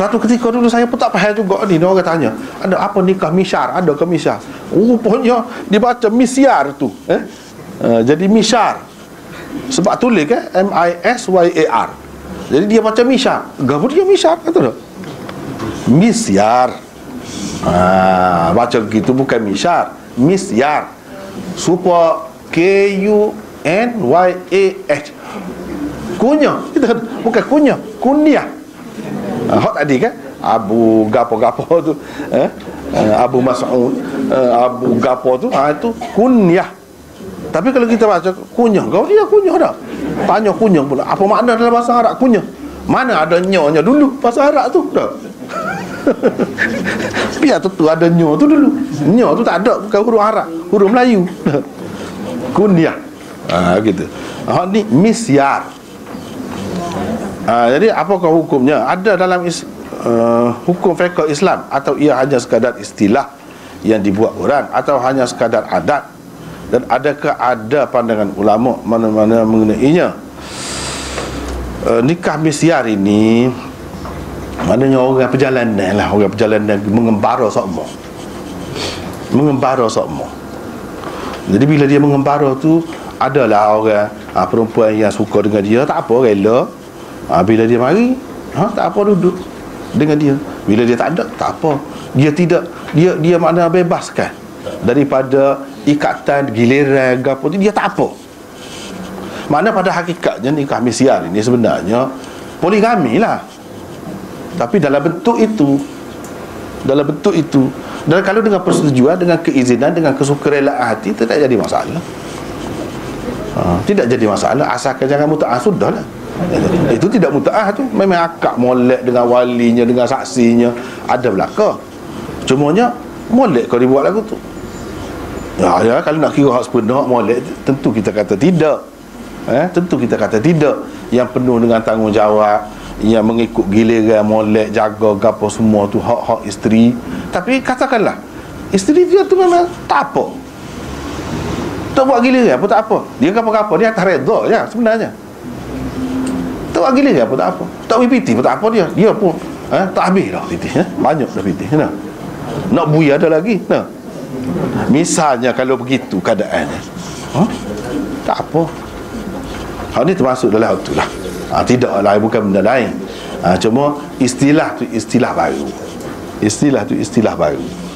Satu ketika dulu saya pun tak faham juga ni. Orang tanya, ada apa nikah misyar? Ada ke misyar? Rupanya dibaca misyar tu. Jadi misyar. Sebab tulis kan M-I-S-Y-A-R. Jadi dia baca misyar. Gapo dia misyar kata tak? Misyar. Baca begitu bukan misyar, misyar. Supaya K-U-N-Y-A-H. Kunyah. Bukan kunyah, kunyah. Hot tadi kan Abu gapo-gapo tu, Abu Mas'ud, Abu gapo tu, itu kunyah. Tapi kalau kita baca kunyah, kau dia kunyah dah. Tanya kunyah pula, apa makna dalam bahasa Arab kunyah? Mana ada nyonya dulu bahasa Arab tu dah. Biar tu ada nyo tu dulu. Nyo tu tak ada, bukan huruf Arab, huruf Melayu. Kunyah. Gitu. Ni misyar. Jadi apakah hukumnya? Ada dalam hukum fiqh Islam, atau ia hanya sekadar istilah yang dibuat orang, atau hanya sekadar adat? Dan adakah ada pandangan ulama mana-mana mengenainya? Nikah misyar ini maknanya orang perjalanan lah, orang perjalanan mengembara sokmo. Mengembara sokmo. Jadi bila dia mengembara tu, adalah orang perempuan yang suka dengan dia, tak apa, rela. Bila dia mari, tak apa, duduk dengan dia. Bila dia tak ada, tak apa. Dia tidak, dia makna bebaskan daripada ikatan giliran gapo tu, dia tak apa. Makna pada hakikatnya nikah misyar ini sebenarnya poligami lah, tapi dalam bentuk itu. Dalam bentuk itu. Dan kalau dengan persetujuan, dengan keizinan, dengan kesukarelaan hati, tidak jadi masalah. Tidak jadi masalah, asalkan jangan muta'ah, sudah lah. Itu tidak muta'ah tu, memang akad molek dengan walinya, dengan saksinya, ada belaka. Cumanya molek kau dibuat lagu tu. Ya, kalau nak kira hak sepenuh molek, tentu kita kata tidak. Tentu kita kata tidak. Yang penuh dengan tanggungjawab, yang mengikut giliran molek, jaga gapo semua tu hak-hak isteri. Tapi katakanlah isteri dia tu memang tak apa, tak buat giliran pun tak apa, dia gapo-gapo dia atas redha je sebenarnya. Tak buat giliran pun tak apa, tak piti pun tak apa, dia pun tak habis dah piti, banyak dah piti. Nak buih ada lagi. Misalnya kalau begitu keadaannya, tak apa. Hal ni termasuk dalam hal tu lah. Tidak lain, bukan benda lain. Cuma istilah tu istilah baru. Istilah tu istilah baru.